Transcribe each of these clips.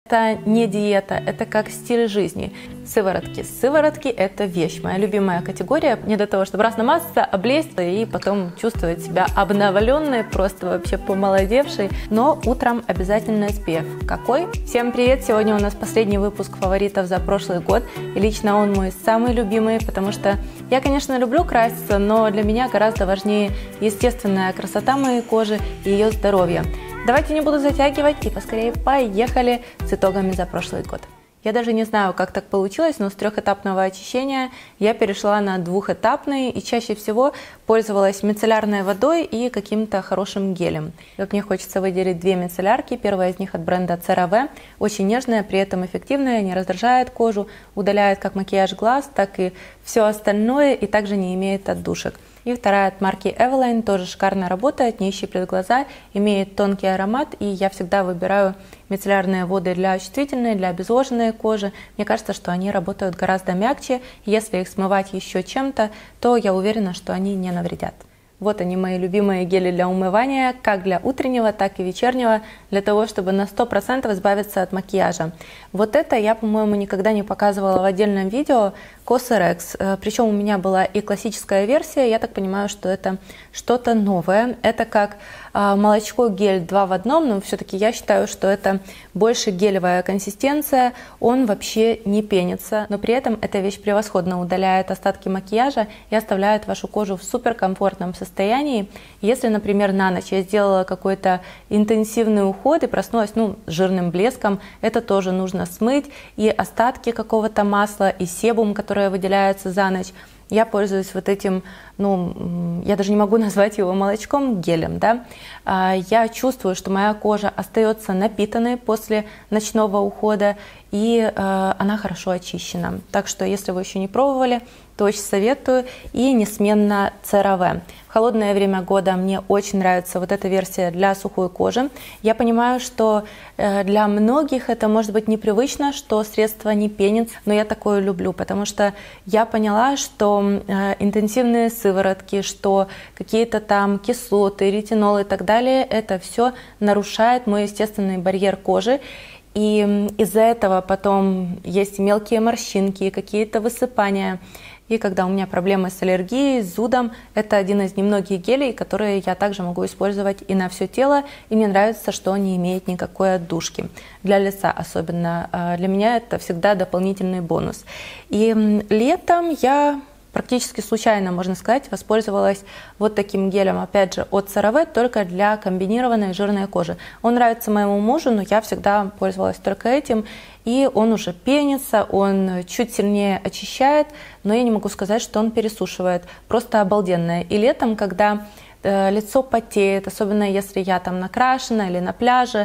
Это не диета, это как стиль жизни. Сыворотки. Сыворотки – это вещь, моя любимая категория. Не для того, чтобы раз намазаться, облезть и потом чувствовать себя обновленной, просто вообще помолодевшей. Но утром обязательно SPF. Какой? Всем привет! Сегодня у нас последний выпуск фаворитов за прошлый год. И лично он мой самый любимый, потому что я, конечно, люблю краситься, но для меня гораздо важнее естественная красота моей кожи и ее здоровье. Давайте не буду затягивать и поскорее поехали с итогами за прошлый год. Я даже не знаю, как так получилось, но с трехэтапного очищения я перешла на двухэтапный и чаще всего пользовалась мицеллярной водой и каким-то хорошим гелем. И вот мне хочется выделить две мицеллярки. Первая из них от бренда CeraVe. Очень нежная, при этом эффективная, не раздражает кожу, удаляет как макияж глаз, так и все остальное и также не имеет отдушек. И вторая от марки Eveline, тоже шикарно работает, не щиплет глаза, имеет тонкий аромат, и я всегда выбираю мицеллярные воды для чувствительной, для обезвоженной кожи. Мне кажется, что они работают гораздо мягче, если их смывать еще чем-то, то я уверена, что они не навредят. Вот они, мои любимые гели для умывания, как для утреннего, так и вечернего, для того, чтобы на 100% избавиться от макияжа. Вот это я, по-моему, никогда не показывала в отдельном видео. Cosrx. Причем у меня была и классическая версия, я так понимаю, что это что-то новое. Это как молочко-гель 2 в одном, но все-таки я считаю, что это больше гелевая консистенция, он вообще не пенится, но при этом эта вещь превосходно удаляет остатки макияжа и оставляет вашу кожу в суперкомфортном состоянии. Если, например, на ночь я сделала какой-то интенсивный уход и проснулась с жирным блеском, это тоже нужно смыть, и остатки какого-то масла, и себум, который выделяется за ночь. Я пользуюсь вот этим, я даже не могу назвать его молочком, гелем, да. Я чувствую, что моя кожа остается напитанной после ночного ухода, и она хорошо очищена. Так что, если вы еще не пробовали, то очень советую. И несменно CeraVe. В холодное время года мне очень нравится вот эта версия для сухой кожи. Я понимаю, что для многих это может быть непривычно, что средство не пенится, но я такое люблю, потому что я поняла, что интенсивные сыворотки, что какие-то там кислоты, ретинол и так далее, это все нарушает мой естественный барьер кожи. И из-за этого потом есть мелкие морщинки, какие-то высыпания. И когда у меня проблемы с аллергией, с зудом, это один из немногих гелей, которые я также могу использовать и на все тело. И мне нравится, что он не имеет никакой отдушки. Для лица особенно. Для меня это всегда дополнительный бонус. И летом я практически случайно, можно сказать, воспользовалась вот таким гелем, опять же, от CeraVe, только для комбинированной жирной кожи. Он нравится моему мужу, но я всегда пользовалась только этим, и он уже пенится, он чуть сильнее очищает, но я не могу сказать, что он пересушивает. Просто обалденное. И летом, когда лицо потеет, особенно если я там накрашена или на пляже,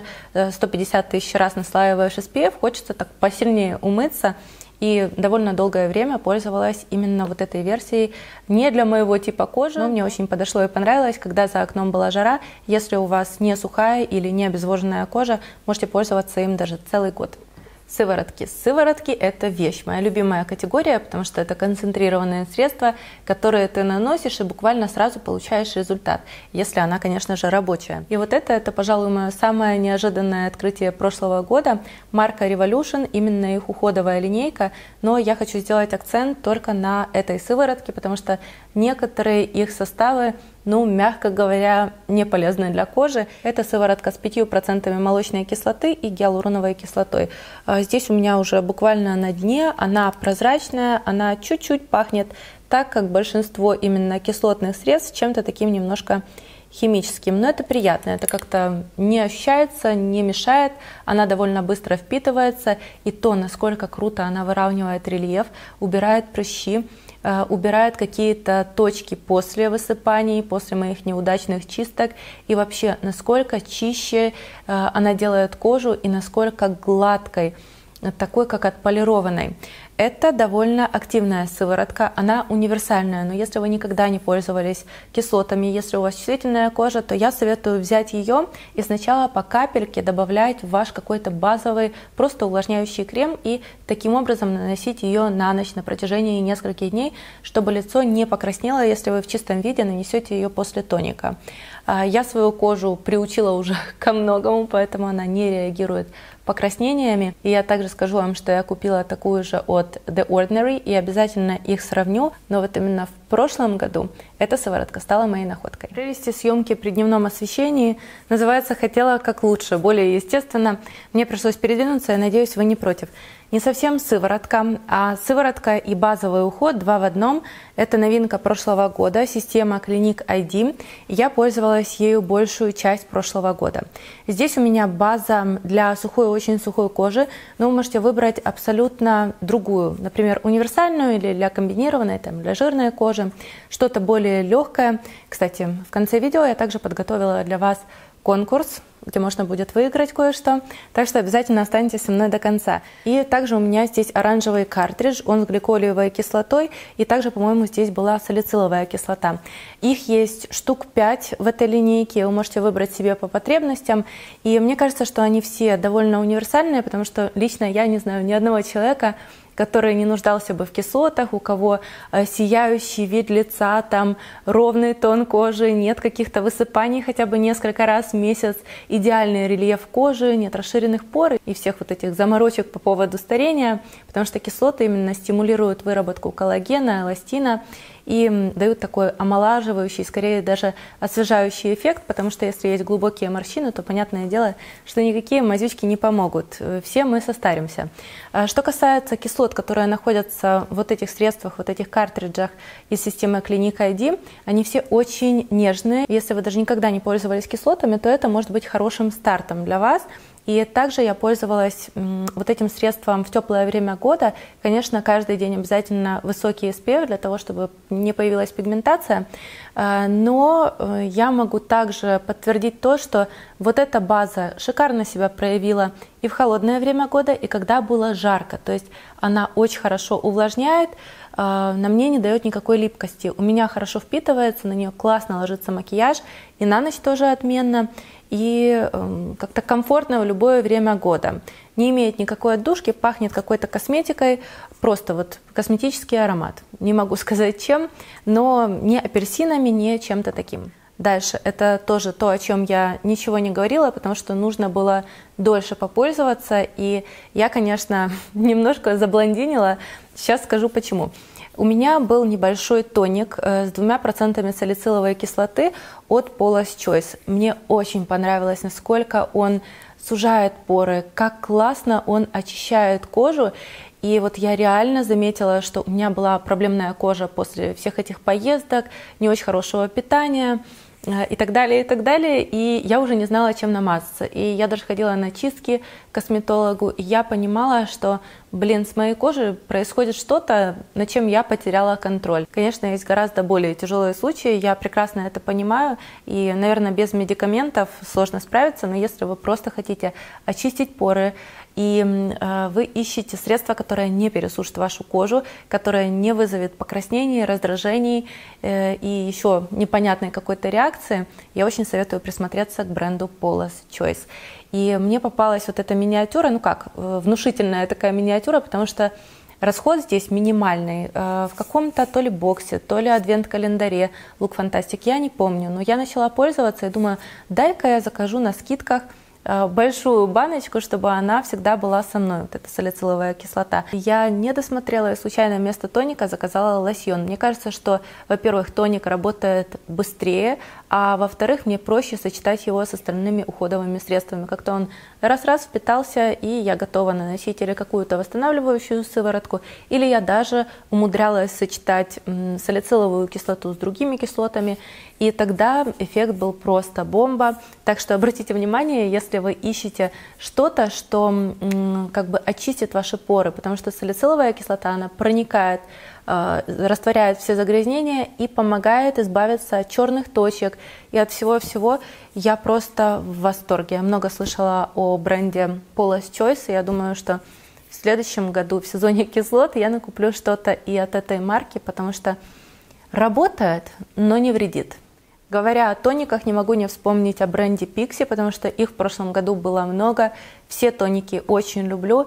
150 тысяч раз наслаиваешь SPF, хочется так посильнее умыться. И довольно долгое время пользовалась именно вот этой версией. Не для моего типа кожи, но мне очень подошло и понравилось, когда за окном была жара. Если у вас не сухая или не обезвоженная кожа, можете пользоваться им даже целый год. Сыворотки. Сыворотки – это вещь, моя любимая категория, потому что это концентрированные средства, которые ты наносишь и буквально сразу получаешь результат, если она, конечно же, рабочая. И вот это, пожалуй, мое самое неожиданное открытие прошлого года. Марка Revolution, именно их уходовая линейка, но я хочу сделать акцент только на этой сыворотке, потому что некоторые их составы, мягко говоря, не полезны для кожи. Это сыворотка с 5% молочной кислоты и гиалуроновой кислотой. Здесь у меня уже буквально на дне, она прозрачная, она чуть-чуть пахнет так, как большинство именно кислотных средств, чем-то таким немножко химическим. Но это приятно, это как-то не ощущается, не мешает, она довольно быстро впитывается, и то, насколько круто она выравнивает рельеф, убирает прыщи, убирает какие-то точки после высыпаний, после моих неудачных чисток, и вообще, насколько чище она делает кожу и насколько гладкой, такой, как отполированной. Это довольно активная сыворотка, она универсальная, но если вы никогда не пользовались кислотами, если у вас чувствительная кожа, то я советую взять ее и сначала по капельке добавлять в ваш какой-то базовый, просто увлажняющий крем и таким образом наносить ее на ночь на протяжении нескольких дней, чтобы лицо не покраснело, если вы в чистом виде нанесете ее после тоника. Я свою кожу приучила уже ко многому, поэтому она не реагирует покраснениями. И я также скажу вам, что я купила такую же от The Ordinary и обязательно их сравню. Но вот именно в прошлом году эта сыворотка стала моей находкой. Прелести съемки при дневном освещении называется «Хотела как лучше», более естественно. Мне пришлось передвинуться, я надеюсь, вы не против. Не совсем сыворотка, а сыворотка и базовый уход 2 в 1. Это новинка прошлого года, система Clinique ID. Я пользовалась ею большую часть прошлого года. Здесь у меня база для сухой, очень сухой кожи, но вы можете выбрать абсолютно другую, например, универсальную или для комбинированной, там, для жирной кожи, что-то более легкое. Кстати, в конце видео я также подготовила для вас конкурс, где можно будет выиграть кое-что, так что обязательно останьтесь со мной до конца. И также у меня здесь оранжевый картридж, он с гликолиевой кислотой, и также, по-моему, здесь была салициловая кислота. Их есть штук 5 в этой линейке, вы можете выбрать себе по потребностям, и мне кажется, что они все довольно универсальные, потому что лично я не знаю ни одного человека, который не нуждался бы в кислотах, у кого сияющий вид лица, там ровный тон кожи, нет каких-то высыпаний хотя бы несколько раз в месяц, идеальный рельеф кожи, нет расширенных пор и всех вот этих заморочек по поводу старения, потому что кислоты именно стимулируют выработку коллагена, эластина и дают такой омолаживающий, скорее даже освежающий эффект, потому что если есть глубокие морщины, то понятное дело, что никакие мазючки не помогут. Все мы состаримся. Что касается кислот, которые находятся в вот этих средствах, вот этих картриджах из системы Clinique ID, они все очень нежные. Если вы даже никогда не пользовались кислотами, то это может быть хорошим стартом для вас. И также я пользовалась вот этим средством в теплое время года. Конечно, каждый день обязательно высокий SPF для того, чтобы не появилась пигментация. Но я могу также подтвердить то, что вот эта база шикарно себя проявила и в холодное время года, и когда было жарко. То есть она очень хорошо увлажняет, на мне не дает никакой липкости. У меня хорошо впитывается, на нее классно ложится макияж, и на ночь тоже отменно. И как-то комфортно в любое время года. Не имеет никакой отдушки, пахнет какой-то косметикой, просто вот косметический аромат. Не могу сказать чем, но не апельсинами, не чем-то таким. Дальше, это тоже то, о чем я ничего не говорила, потому что нужно было дольше попользоваться, и я, конечно, немножко заблондинила, сейчас скажу почему. У меня был небольшой тоник с 2% салициловой кислоты от Paula's Choice. Мне очень понравилось, насколько он сужает поры, как классно он очищает кожу. И вот я реально заметила, что у меня была проблемная кожа после всех этих поездок, не очень хорошего питания и так далее, и я уже не знала, чем намазаться. И я даже ходила на чистки к косметологу, и я понимала, что, с моей кожей происходит что-то, над чем я потеряла контроль. Конечно, есть гораздо более тяжелые случаи, я прекрасно это понимаю, и, наверное, без медикаментов сложно справиться, но если вы просто хотите очистить поры, и вы ищете средство, которое не пересушит вашу кожу, которое не вызовет покраснений, раздражений и еще непонятной какой-то реакции, я очень советую присмотреться к бренду Paula's Choice. И мне попалась вот эта миниатюра, внушительная такая миниатюра, потому что расход здесь минимальный. В каком-то то ли боксе, то ли адвент-календаре Look Fantastic, я не помню, но я начала пользоваться и думаю, дай-ка я закажу на скидках большую баночку, чтобы она всегда была со мной, вот эта салициловая кислота. Я не досмотрела и случайно вместо тоника заказала лосьон. Мне кажется, что, во-первых, тоник работает быстрее, а во-вторых, мне проще сочетать его с остальными уходовыми средствами. Как-то он раз-раз впитался, и я готова наносить или какую-то восстанавливающую сыворотку, или я даже умудрялась сочетать салициловую кислоту с другими кислотами, и тогда эффект был просто бомба. Так что обратите внимание, если вы ищете что-то, что как бы очистит ваши поры, потому что салициловая кислота, она проникает, растворяет все загрязнения и помогает избавиться от черных точек и от всего-всего. Я просто в восторге. Я много слышала о бренде Paula's Choice, и я думаю, что в следующем году, в сезоне кислот, я накуплю что-то и от этой марки, потому что работает, но не вредит. Говоря о тониках, не могу не вспомнить о бренде Pixi, потому что их в прошлом году было много. Все тоники очень люблю.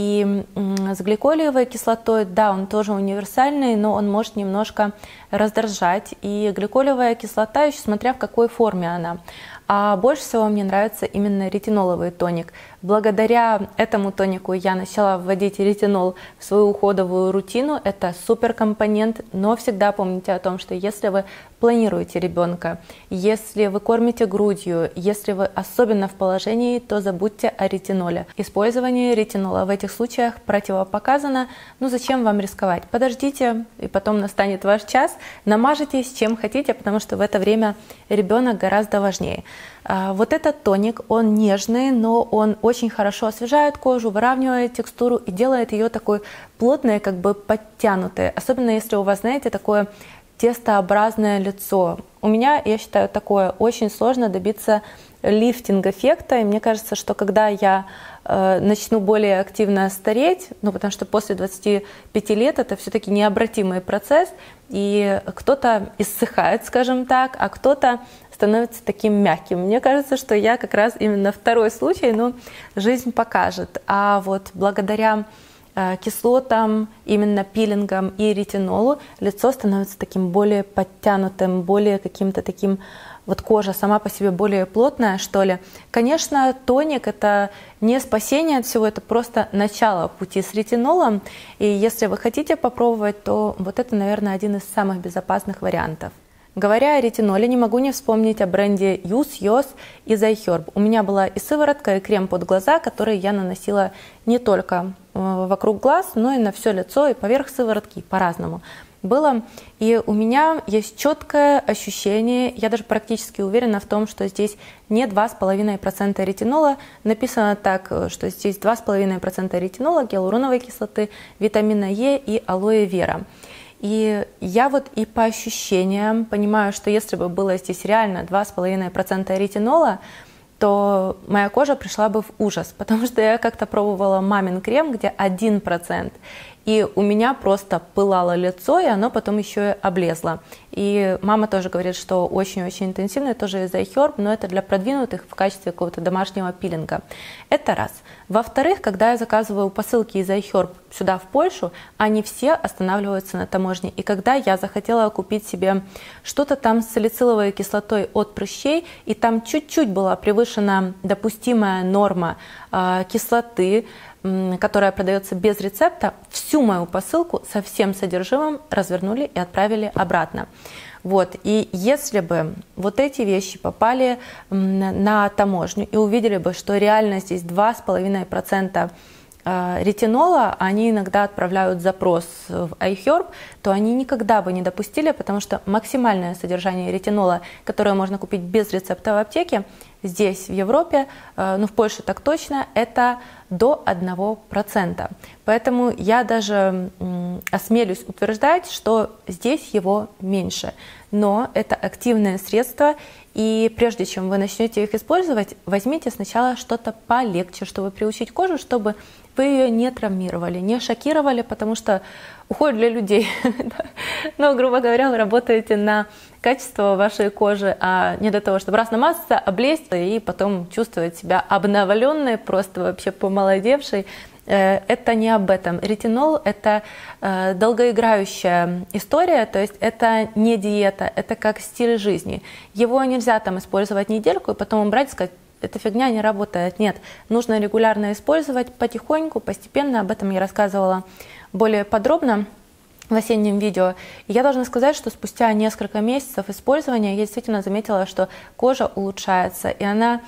И с гликолиевой кислотой, да, он тоже универсальный, но он может немножко раздражать. И гликолиевая кислота, еще смотря в какой форме она. А больше всего мне нравится именно ретиноловый тоник. Благодаря этому тонику я начала вводить ретинол в свою уходовую рутину. Это суперкомпонент, но всегда помните о том, что если вы планируете ребенка, если вы кормите грудью, если вы особенно в положении, то забудьте о ретиноле. Использование ретинола в этих случаях противопоказано. Ну зачем вам рисковать? Подождите, и потом настанет ваш час, намажетесь чем хотите, потому что в это время ребенок гораздо важнее. Вот этот тоник, он нежный, но он очень хорошо освежает кожу, выравнивает текстуру и делает ее такой плотной, как бы подтянутой. Особенно если у вас, знаете, такое тестообразное лицо. У меня, я считаю, такое очень сложно добиться лифтинг-эффекта. И мне кажется, что когда я начну более активно стареть, ну, потому что после 25 лет это все-таки необратимый процесс, и кто-то иссыхает, скажем так, а кто-то становится таким мягким. Мне кажется, что я как раз именно второй случай, но жизнь покажет. А вот благодаря кислотам, именно пилингам и ретинолу лицо становится таким более подтянутым, более каким-то таким, вот кожа сама по себе более плотная, что ли. Конечно, тоник — это не спасение от всего, это просто начало пути с ретинолом. И если вы хотите попробовать, то вот это, наверное, один из самых безопасных вариантов. Говоря о ретиноле, не могу не вспомнить о бренде Юс, Йос и Zyherb. У меня была и сыворотка, и крем под глаза, которые я наносила не только вокруг глаз, но и на все лицо, и поверх сыворотки, по-разному было. И у меня есть четкое ощущение, я даже практически уверена в том, что здесь не 2,5% ретинола. Написано так, что здесь 2,5% ретинола, гиалуроновой кислоты, витамина Е и алоэ вера. И я вот и по ощущениям понимаю, что если бы было здесь реально 2,5% ретинола, то моя кожа пришла бы в ужас, потому что я как-то пробовала мамин крем, где 1%, и у меня просто пылало лицо, и оно потом еще и облезло. И мама тоже говорит, что очень-очень интенсивно, тоже из Zyherb, но это для продвинутых в качестве какого-то домашнего пилинга. Это раз. Во-вторых, когда я заказываю посылки из Zyherb сюда, в Польшу, они все останавливаются на таможне. И когда я захотела купить себе что-то там с салициловой кислотой от прыщей, и там чуть-чуть была превышена допустимая норма кислоты, которая продается без рецепта, всю мою посылку со всем содержимым развернули и отправили обратно. Вот. И если бы вот эти вещи попали на таможню и увидели бы, что реально здесь 2,5% ретинола, они иногда отправляют запрос в Zyherb, то они никогда бы не допустили, потому что максимальное содержание ретинола, которое можно купить без рецепта в аптеке, здесь, в Европе, ну в Польше так точно, это до 1%. Поэтому я даже осмелюсь утверждать, что здесь его меньше. Но это активное средство, и прежде чем вы начнете их использовать, возьмите сначала что-то полегче, чтобы приучить кожу, чтобы вы ее не травмировали, не шокировали, потому что уход для людей. Но, грубо говоря, вы работаете на качество вашей кожи, а не для того, чтобы раз намазаться, облезть и потом чувствовать себя обновленной, просто вообще помолодевшей. Это не об этом. Ретинол – это долгоиграющая история, то есть это не диета, это как стиль жизни. Его нельзя там использовать недельку и потом убрать и сказать: эта фигня не работает. Нет, нужно регулярно использовать потихоньку, постепенно. Об этом я рассказывала более подробно в осеннем видео. И я должна сказать, что спустя несколько месяцев использования я действительно заметила, что кожа улучшается, и она,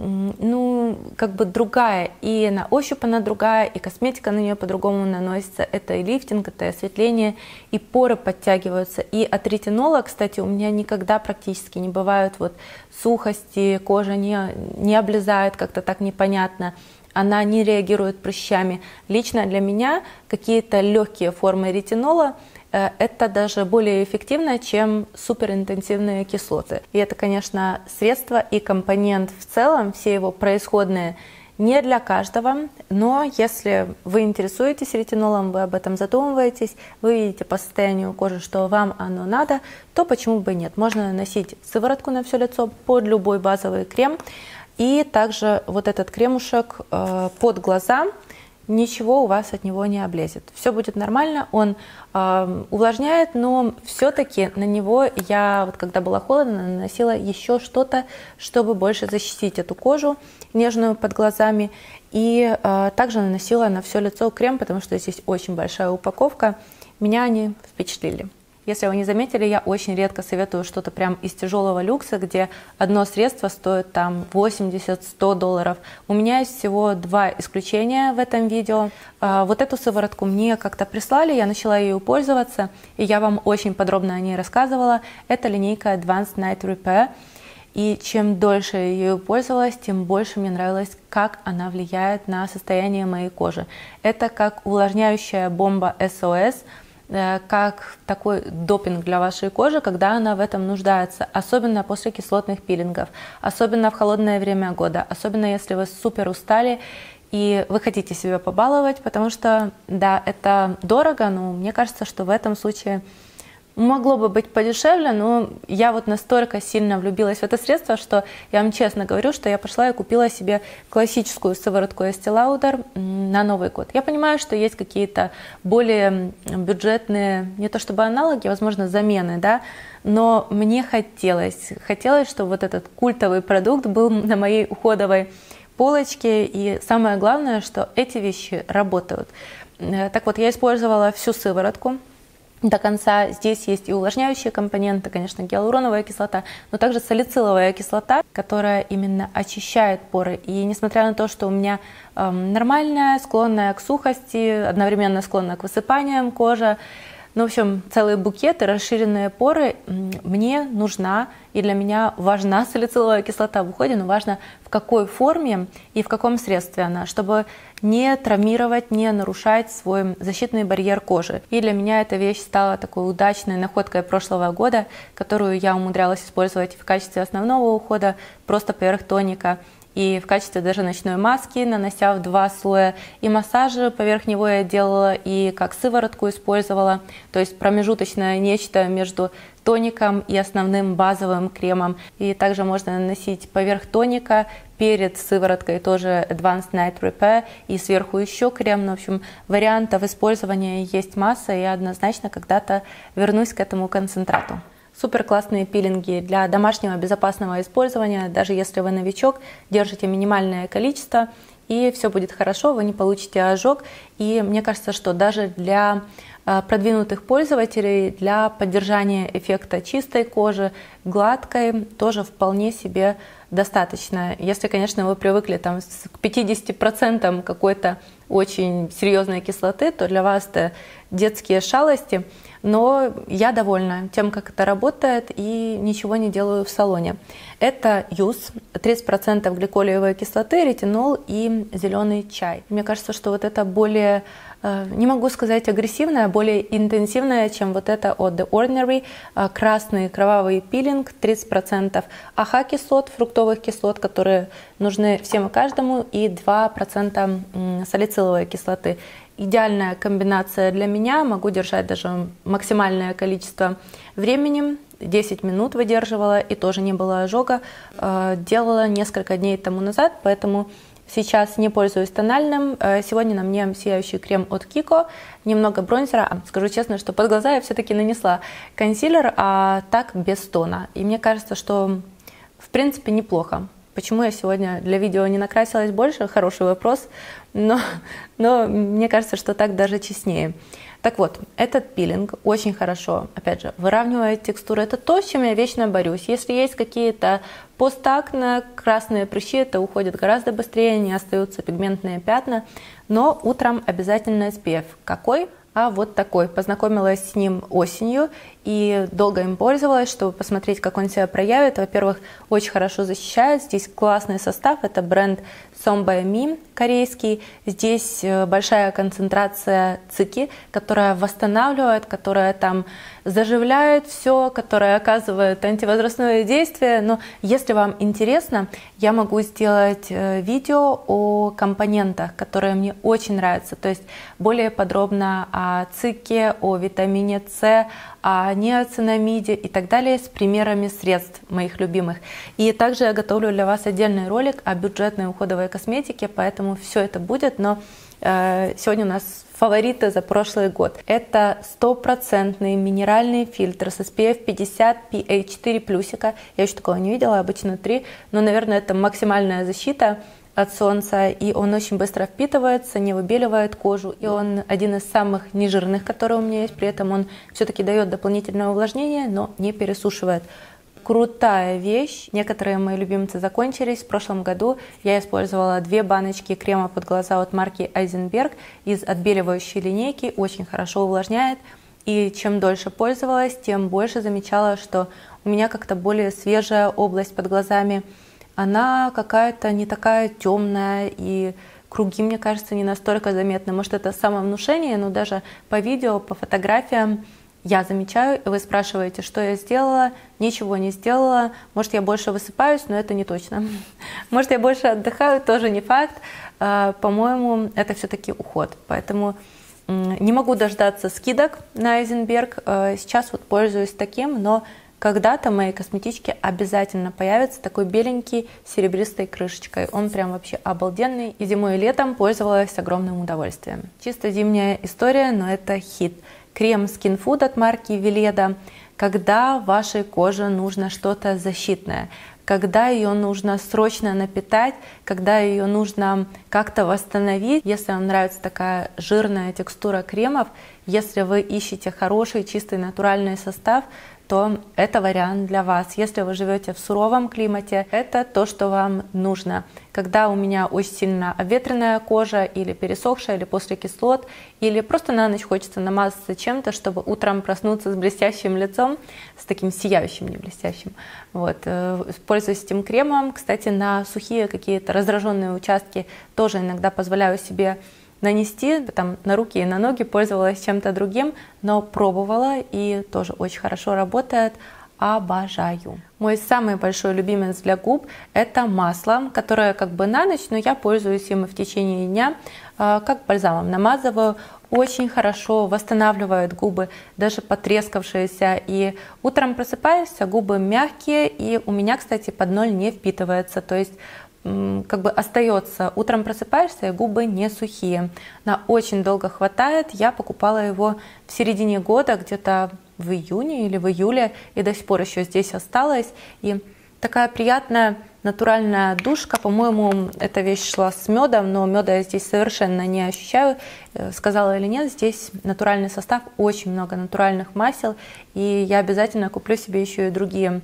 ну, как бы другая, и на ощупь она другая, и косметика на нее по-другому наносится. Это и лифтинг, это и осветление, и поры подтягиваются. И от ретинола, кстати, у меня никогда практически не бывают вот сухости, кожа не облезает как-то так непонятно, она не реагирует прыщами. Лично для меня какие-то легкие формы ретинола это даже более эффективно, чем суперинтенсивные кислоты. И это, конечно, средство и компонент в целом, все его происходные Не для каждого, но если вы интересуетесь ретинолом, вы об этом задумываетесь, вы видите по состоянию кожи, что вам оно надо, то почему бы и нет. Можно наносить сыворотку на все лицо под любой базовый крем. И также вот этот кремушек под глаза, ничего у вас от него не облезет. Все будет нормально, он увлажняет, но все-таки на него я, вот когда было холодно, наносила еще что-то, чтобы больше защитить эту кожу нежную под глазами. И также наносила на все лицо крем, потому что здесь очень большая упаковка. Меня они впечатлили. Если вы не заметили, я очень редко советую что-то прям из тяжелого люкса, где одно средство стоит там $80–100. У меня есть всего 2 исключения в этом видео. Вот эту сыворотку мне как-то прислали, я начала ею пользоваться, и я вам очень подробно о ней рассказывала. Это линейка Advanced Night Repair. И чем дольше я ею пользовалась, тем больше мне нравилось, как она влияет на состояние моей кожи. Это как увлажняющая бомба SOS, как такой допинг для вашей кожи, когда она в этом нуждается, особенно после кислотных пилингов, особенно в холодное время года, особенно если вы супер устали и вы хотите себя побаловать, потому что, да, это дорого, но мне кажется, что в этом случае могло бы быть подешевле, но я вот настолько сильно влюбилась в это средство, что я вам честно говорю, что я пошла и купила себе классическую сыворотку Estée Lauder на Новый год. Я понимаю, что есть какие-то более бюджетные, не то чтобы аналоги, возможно, замены, да, но мне хотелось, чтобы вот этот культовый продукт был на моей уходовой полочке, и самое главное, что эти вещи работают. Так вот, я использовала всю сыворотку до конца. Здесь есть и увлажняющие компоненты, конечно, гиалуроновая кислота, но также салициловая кислота, которая именно очищает поры. И несмотря на то, что у меня нормальная, склонная к сухости, одновременно склонная к высыпаниям кожа, ну, в общем, целый букет и расширенные поры, мне нужна и для меня важна салициловая кислота в уходе, но важно в какой форме и в каком средстве она, чтобы не травмировать, не нарушать свой защитный барьер кожи. И для меня эта вещь стала такой удачной находкой прошлого года, которую я умудрялась использовать в качестве основного ухода, просто поверх тоника, и в качестве даже ночной маски, нанося в 2 слоя, и массажи поверх него я делала, и как сыворотку использовала, то есть промежуточное нечто между тоником и основным базовым кремом. И также можно наносить поверх тоника, перед сывороткой тоже Advanced Night Repair, и сверху еще крем. Ну, в общем, вариантов использования есть масса, и я однозначно когда-то вернусь к этому концентрату. Супер классные пилинги для домашнего безопасного использования. Даже если вы новичок, держите минимальное количество, и все будет хорошо, вы не получите ожог. И мне кажется, что даже для продвинутых пользователей, для поддержания эффекта чистой кожи, гладкой, тоже вполне себе достаточно. Если, конечно, вы привыкли там, к 50% какой-то очень серьезной кислоты, то для вас это детские шалости. Но я довольна тем, как это работает, и ничего не делаю в салоне. Это юз, 30% гликолиевой кислоты, ретинол и зеленый чай. Мне кажется, что вот это более, не могу сказать агрессивное, более интенсивное, чем вот это от The Ordinary. Красный кровавый пилинг, 30% АХ-кислот, фруктовых кислот, которые нужны всем и каждому, и 2% салициловой кислоты. Идеальная комбинация для меня, могу держать даже максимальное количество времени, 10 минут выдерживала и тоже не было ожога, делала несколько дней тому назад, поэтому сейчас не пользуюсь тональным. Сегодня на мне сияющий крем от Kiko, немного бронзера, скажу честно, что под глаза я все-таки нанесла консилер, а так без тона, и мне кажется, что в принципе неплохо. Почему я сегодня для видео не накрасилась больше? Хороший вопрос, но мне кажется, что так даже честнее. Так вот, этот пилинг очень хорошо, опять же, выравнивает текстуру. Это то, с чем я вечно борюсь. Если есть какие-то постакне, красные прыщи, это уходит гораздо быстрее, не остаются пигментные пятна. Но утром обязательно SPF. Какой? А вот такой. Познакомилась с ним осенью, и долго им пользовалась, чтобы посмотреть, как он себя проявит. Во-первых, очень хорошо защищает. Здесь классный состав. Это бренд Sombaemi корейский. Здесь большая концентрация цики, которая восстанавливает, которая там заживляет все, которая оказывает антивозрастное действие. Но если вам интересно, я могу сделать видео о компонентах, которые мне очень нравятся. То есть более подробно о цике, о витамине С, о неоцинамиде и так далее, с примерами средств моих любимых. И также я готовлю для вас отдельный ролик о бюджетной уходовой косметике, поэтому все это будет, но сегодня у нас фавориты за прошлый год. Это стопроцентный минеральный фильтр с SPF 50 PA 4+. Я еще такого не видела, обычно 3, но, наверное, это максимальная защита от солнца, и он очень быстро впитывается, не выбеливает кожу, и он один из самых нежирных, которые у меня есть, при этом он все-таки дает дополнительное увлажнение, но не пересушивает. Крутая вещь. Некоторые мои любимцы закончились. В прошлом году я использовала 2 баночки крема под глаза от марки Eisenberg из отбеливающей линейки. Очень хорошо увлажняет. И чем дольше пользовалась, тем больше замечала, что у меня как-то более свежая область под глазами. Она какая-то не такая темная, и круги, мне кажется, не настолько заметны. Может, это самовнушение, но даже по видео, по фотографиям я замечаю, и вы спрашиваете, что я сделала, ничего не сделала. Может, я больше высыпаюсь, но это не точно. Может, я больше отдыхаю, тоже не факт. По-моему, это все-таки уход. Поэтому не могу дождаться скидок на Eisenberg. Сейчас вот пользуюсь таким, но когда-то в моей косметичке обязательно появится такой беленький с серебристой крышечкой. Он прям вообще обалденный. И зимой и летом пользовалась с огромным удовольствием. Чисто зимняя история, но это хит. Крем Skin Food от марки Weleda. Когда вашей коже нужно что-то защитное, когда ее нужно срочно напитать, когда ее нужно как-то восстановить. Если вам нравится такая жирная текстура кремов, если вы ищете хороший, чистый, натуральный состав, то это вариант для вас. Если вы живете в суровом климате, это то, что вам нужно. Когда у меня очень сильно обветренная кожа, или пересохшая, или после кислот, или просто на ночь хочется намазаться чем-то, чтобы утром проснуться с блестящим лицом, с таким сияющим, не блестящим. Вот. Пользуюсь этим кремом. Кстати, на сухие какие-то раздраженные участки тоже иногда позволяю себе нанести, там, на руки и на ноги, пользовалась чем-то другим, но пробовала, и тоже очень хорошо работает. Обожаю. Мой самый большой любимец для губ – это масло, которое как бы на ночь, но я пользуюсь им и в течение дня, как бальзамом намазываю. Очень хорошо восстанавливает губы, даже потрескавшиеся. И утром просыпаешься, губы мягкие, и у меня, кстати, под ноль не впитывается. То есть как бы остается. Утром просыпаешься, и губы не сухие. На очень долго хватает. Я покупала его в середине года, где-то в июне или в июле, и до сих пор еще здесь осталось. И такая приятная натуральная душка. По-моему, эта вещь шла с медом, но меда я здесь совершенно не ощущаю. Сказала или нет, здесь натуральный состав, очень много натуральных масел, и я обязательно куплю себе еще и другие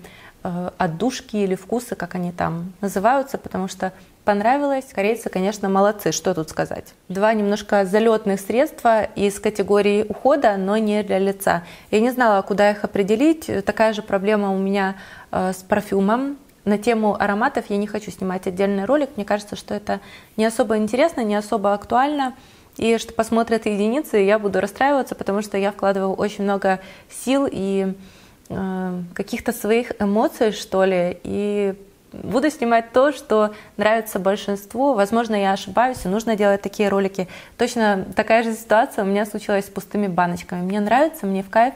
отдушки или вкусы, как они там называются, потому что понравилось. Корейцы, конечно, молодцы, что тут сказать. 2 немножко залетных средства из категории ухода, но не для лица. Я не знала, куда их определить. Такая же проблема у меня с парфюмом. На тему ароматов я не хочу снимать отдельный ролик. Мне кажется, что это не особо интересно, не особо актуально. И что посмотрят единицы, я буду расстраиваться, потому что я вкладываю очень много сил и каких-то своих эмоций, что ли, и буду снимать то, что нравится большинству. Возможно, я ошибаюсь, и нужно делать такие ролики. Точно такая же ситуация у меня случилась с пустыми баночками. Мне нравится, мне в кайф,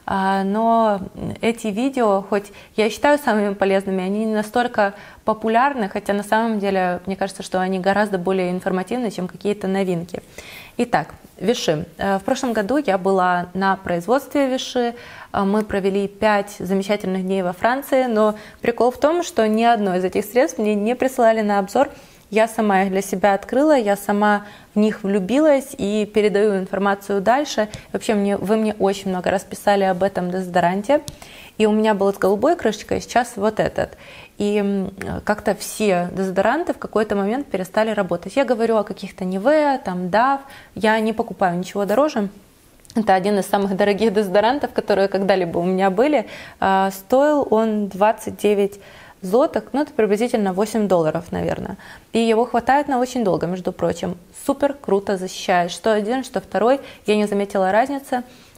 но эти видео, хоть я считаю самыми полезными, они не настолько популярны, хотя на самом деле, мне кажется, что они гораздо более информативны, чем какие-то новинки. Итак, Виши. В прошлом году я была на производстве Виши. Мы провели 5 замечательных дней во Франции, но прикол в том, что ни одно из этих средств мне не присылали на обзор. Я сама их для себя открыла, я сама в них влюбилась и передаю информацию дальше. Вообще, вы мне очень много расписали об этом дезодоранте. И у меня был с голубой крышечкой, сейчас вот этот. И как-то все дезодоранты в какой-то момент перестали работать. Я говорю о каких-то Nivea, там Dove. Я не покупаю ничего дороже. Это один из самых дорогих дезодорантов, которые когда-либо у меня были. Стоил он 29 злотых, ну это приблизительно $8, наверное. И его хватает на очень долго, между прочим. Супер круто защищает. Что один, что второй. Я не заметила разницы.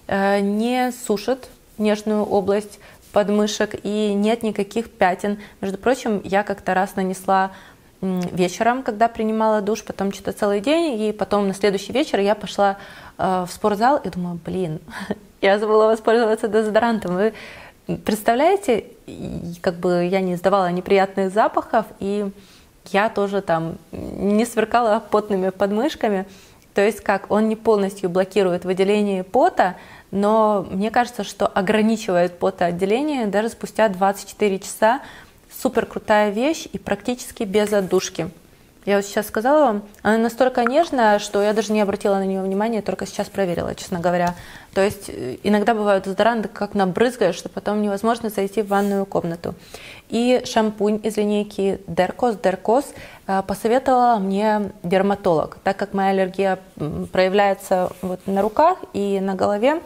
Не сушит нежную область подмышек и нет никаких пятен. Между прочим, я как-то раз нанесла вечером, когда принимала душ, потом что-то целый день, и потом на следующий вечер я пошла в спортзал и думаю, блин, я забыла воспользоваться дезодорантом. Вы представляете, как бы я не издавала неприятных запахов, и я тоже там не сверкала потными подмышками. То есть как, он не полностью блокирует выделение пота, но мне кажется, что ограничивает потоотделение даже спустя 24 часа. Супер крутая вещь и практически без отдушки. Я вот сейчас сказала вам, она настолько нежная, что я даже не обратила на нее внимания, только сейчас проверила, честно говоря. То есть иногда бывают дезодоранты, как набрызгаешь, что потом невозможно зайти в ванную комнату. И шампунь из линейки Dercos посоветовала мне дерматолог, так как моя аллергия проявляется вот на руках и на голове.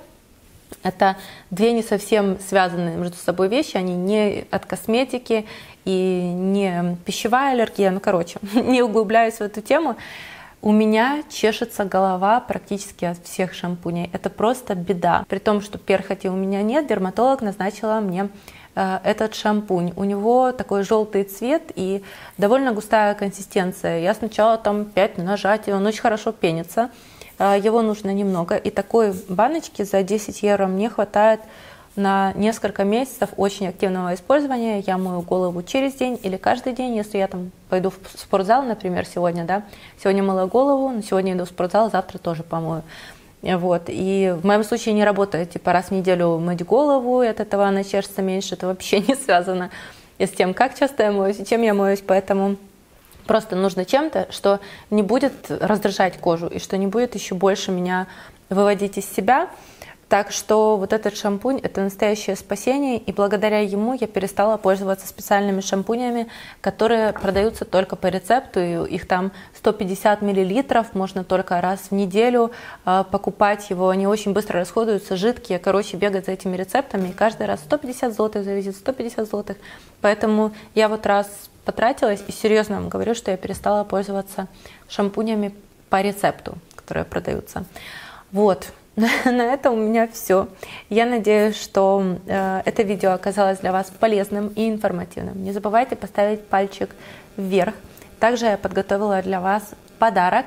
Это две не совсем связанные между собой вещи, они не от косметики и не пищевая аллергия, ну короче, не углубляюсь в эту тему. У меня чешется голова практически от всех шампуней, это просто беда. При том, что перхоти у меня нет, дерматолог назначила мне этот шампунь. У него такой желтый цвет и довольно густая консистенция. Я сначала там 5 нажатий, он очень хорошо пенится. Его нужно немного, и такой баночки за 10 евро мне хватает на несколько месяцев очень активного использования. Я мою голову через день или каждый день, если я там пойду в спортзал, например, сегодня, да, сегодня мыла голову, но сегодня иду в спортзал, завтра тоже помою. Вот. И в моем случае не работает, типа раз в неделю мыть голову, и от этого она чешется меньше, это вообще не связано с тем, как часто я моюсь и чем я моюсь, поэтому просто нужно чем-то, что не будет раздражать кожу и что не будет еще больше меня выводить из себя. Так что вот этот шампунь – это настоящее спасение, и благодаря ему я перестала пользоваться специальными шампунями, которые продаются только по рецепту, и их там 150 мл, можно только раз в неделю покупать его, они очень быстро расходуются, жидкие, короче, бегать за этими рецептами, и каждый раз 150 злотых зависит, 150 злотых, поэтому я вот раз потратилась, и серьезно вам говорю, что я перестала пользоваться шампунями по рецепту, которые продаются. Вот. На этом у меня все. Я надеюсь, что это видео оказалось для вас полезным и информативным. Не забывайте поставить пальчик вверх. Также я подготовила для вас подарок.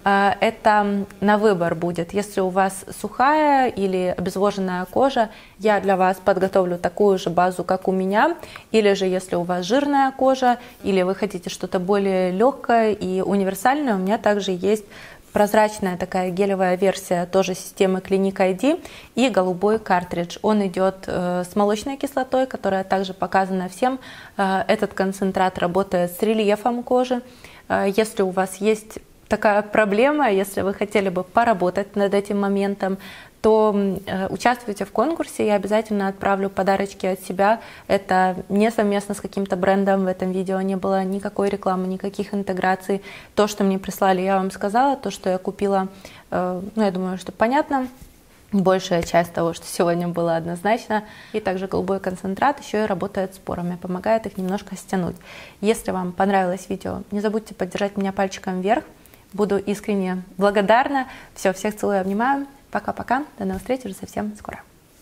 Это на выбор будет. Если у вас сухая или обезвоженная кожа, я для вас подготовлю такую же базу, как у меня. Или же, если у вас жирная кожа, или вы хотите что-то более легкое и универсальное, у меня также есть прозрачная такая гелевая версия тоже системы Clinique ID и голубой картридж. Он идет с молочной кислотой, которая также показана всем. Этот концентрат работает с рельефом кожи. Если у вас есть такая проблема, если вы хотели бы поработать над этим моментом, то участвуйте в конкурсе, я обязательно отправлю подарочки от себя. Это не совместно с каким-то брендом, в этом видео не было никакой рекламы, никаких интеграций. То, что мне прислали, я вам сказала, то, что я купила, ну, я думаю, что понятно. Большая часть того, что сегодня было однозначно. И также голубой концентрат еще и работает с порами, помогает их немножко стянуть. Если вам понравилось видео, не забудьте поддержать меня пальчиком вверх. Буду искренне благодарна. Все, всех целую, обнимаю. Пока-пока. До новых встреч уже совсем скоро.